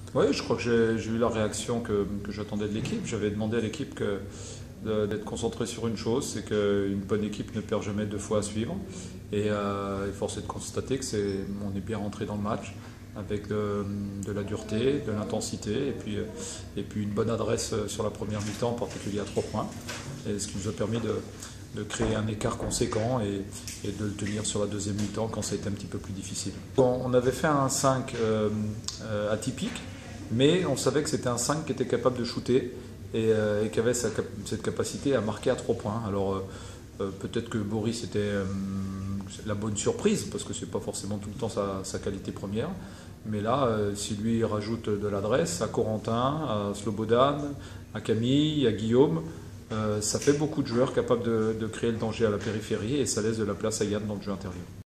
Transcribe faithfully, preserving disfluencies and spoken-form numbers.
Oui, je crois que j'ai j'ai eu la réaction que, que j'attendais de l'équipe. J'avais demandé à l'équipe que de- d'être concentrée sur une chose, c'est qu'une bonne équipe ne perd jamais deux fois à suivre. Et, euh, et force est de constater que c'est, on est bien rentré dans le match avec de, de la dureté, de l'intensité et puis, euh, et puis une bonne adresse sur la première mi-temps, en particulier à trois points. Et ce qui nous a permis de, de créer un écart conséquent et, et de le tenir sur la deuxième mi-temps quand ça a été un petit peu plus difficile. On, on avait fait un cinq euh, euh, atypique, mais on savait que c'était un cinq qui était capable de shooter et, euh, et qui avait sa, cette capacité à marquer à trois points. Alors euh, euh, peut-être que Boris était euh, la bonne surprise, parce que c'est pas forcément tout le temps sa, sa qualité première. Mais là, euh, si lui rajoute de l'adresse à Corentin, à Slobodan, à Camille, à Guillaume, euh, ça fait beaucoup de joueurs capables de, de créer le danger à la périphérie et ça laisse de la place à Yann dans le jeu intérieur.